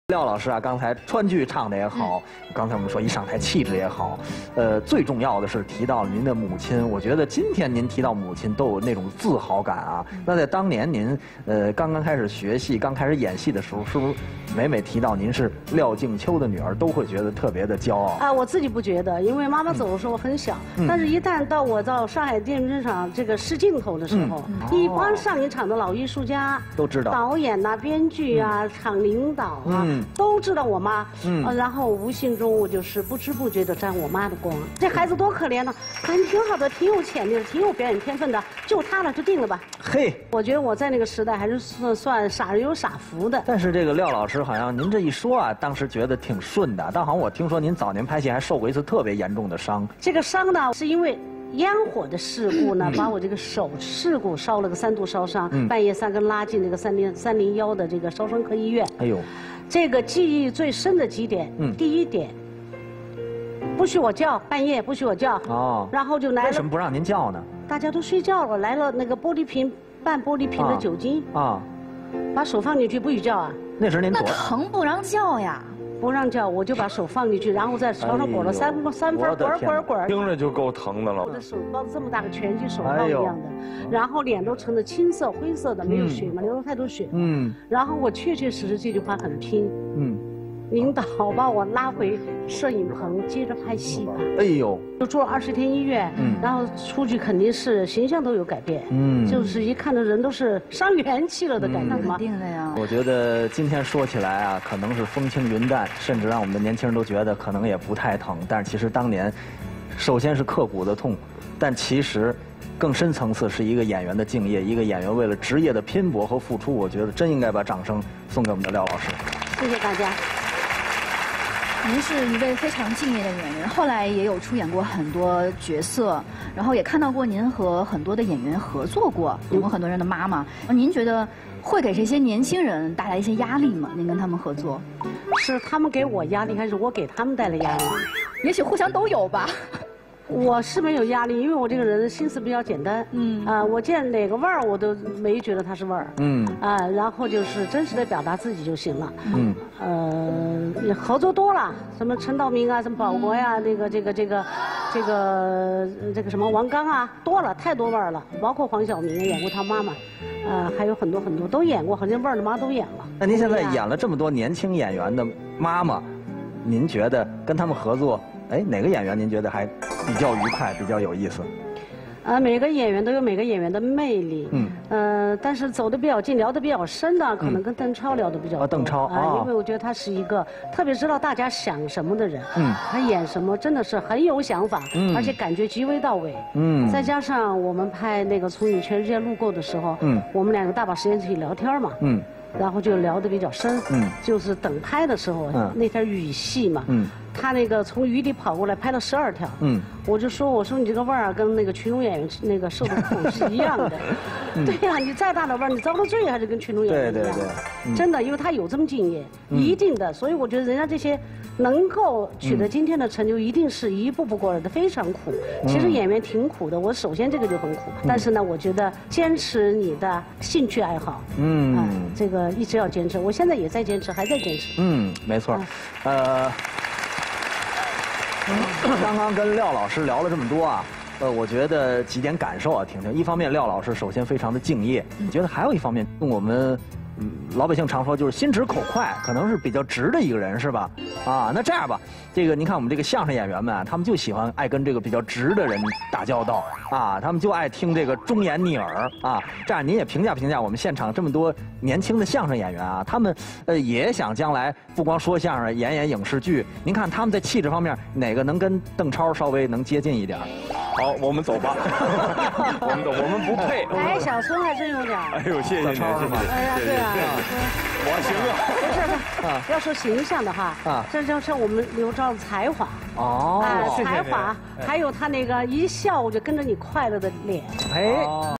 廖老师啊，刚才川剧唱的也好，刚才我们说一上台气质也好，最重要的是提到了您的母亲。我觉得今天您提到母亲都有那种自豪感啊。那在当年您刚刚开始学戏、刚开始演戏的时候，是不是每每提到您是廖静秋的女儿，都会觉得特别的骄傲？ 啊，我自己不觉得，因为妈妈走的时候我很小，但是一旦我到上海电影厂这个试镜头的时候，一帮上影厂的老艺术家都知道，导演呐、编剧啊、厂领导啊。都知道我妈，然后无形中我就是不知不觉的沾我妈的光。这孩子多可怜呢，可能挺好的，挺有潜力的，挺有表演天分的，就他了，就定了吧。 嘿， 我觉得我在那个时代还是算傻人有傻福的。 但是这个廖老师好像您这一说啊，当时觉得挺顺的，但好像我听说您早年拍戏还受过一次特别严重的伤。 这个伤呢，是因为烟火的事故呢，把我这个手事故烧了个3度烧伤，半夜3更拉进那个301的这个烧伤科医院。哎呦。这个记忆最深的几点，第一点，不许我叫，半夜不许我叫。哦。然后就来了。 为什么不让您叫呢？ 大家都睡觉了，来了那个玻璃瓶半玻璃瓶的酒精。啊。把手放进去，不许叫啊。 那时您那疼不让叫呀。 不让叫，我就把手放进去，然后在床上滚了3分，滚。 听着就够疼的了。 我的手包这么大个拳击手套一样的，然后脸都成了青色、灰色的，没有血嘛，流了太多血。然后我确确实实这句话很拼。领导把我拉回摄影棚，接着拍戏吧。哎呦，就住了20天医院，然后出去肯定是形象都有改变。就是一看到人都是伤元气了的感觉嘛。 肯定的呀。 我觉得今天说起来啊，可能是风轻云淡，甚至让我们的年轻人都觉得可能也不太疼。但是其实当年，首先是刻骨的痛，但其实更深层次是一个演员的敬业，一个演员为了职业的拼搏和付出。我觉得真应该把掌声送给我们的廖老师。 谢谢大家。 您是一位非常敬业的演员，后来也有出演过很多角色，然后也看到过您和很多的演员合作过，演过很多人的妈妈。您觉得会给这些年轻人带来一些压力吗？您跟他们合作， 是他们给我压力，还是我给他们带来压力？ 也许互相都有吧。 我是没有压力，因为我这个人心思比较简单。我见哪个味儿我都没觉得它是味儿。然后就是真实的表达自己就行了。也合作多了，什么陈道明啊，什么保国呀，这个什么王刚啊，多了，太多味儿了。包括黄晓明演过他妈妈，还有很多都演过，好像味儿的妈都演了。 那您现在演了这么多年轻演员的妈妈，您觉得跟他们合作？哪个演员您觉得还比较愉快、比较有意思？ 每个演员都有每个演员的魅力。但是走得比较近、聊得比较深的，可能跟邓超聊得比较多。 邓超因为我觉得他是一个特别知道大家想什么的人。他演什么真的是很有想法，而且感觉极为到位。再加上我们拍那个《从你全世界路过》的时候，我们2个大把时间一起聊天嘛。然后就聊得比较深。就是等拍的时候，那天雨戏嘛。他那个从雨里跑过来拍了12条，我就说，我说你这个味儿跟那个群众演员那个受的苦是一样的，对呀，你再大的味儿，你遭了罪还是跟群众演员一样，真的，因为他有这么敬业，一定的，所以我觉得人家这些能够取得今天的成就，一定是一步步过来的，非常苦。其实演员挺苦的，我首先这个就很苦，但是呢，我觉得坚持你的兴趣爱好，这个一直要坚持，我现在也在坚持，还在坚持。 没错，刚刚跟廖老师聊了这么多啊，我觉得几点感受啊，婷婷。一方面，廖老师首先非常的敬业，我觉得还有一方面，跟我们老百姓常说就是心直口快，可能是比较直的一个人，是吧？那这样吧，这个您看我们这个相声演员们啊，他们就喜欢爱跟这个比较直的人打交道啊，他们就爱听这个忠言逆耳啊。这样您也评价评价我们现场这么多年轻的相声演员啊，他们也想将来不光说相声，演影视剧。您看他们在气质方面哪个能跟邓超稍微能接近一点？ 好，我们走吧。我们不配。 小孙还真有点。 哎呦，谢谢您，谢谢。 哎呀，对啊。 我行了。 不是，要说形象的哈，这就是我们刘钊的才华。才华，还有他那个一笑我就跟着你快乐的脸。